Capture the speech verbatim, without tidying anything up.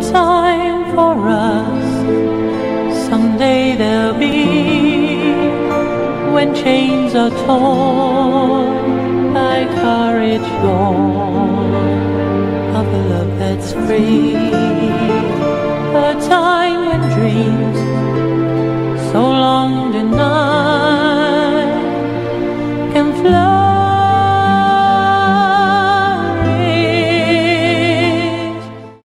time for us. Someday there'll be, when chains are torn by courage born of a love that's free. A time when dreams so long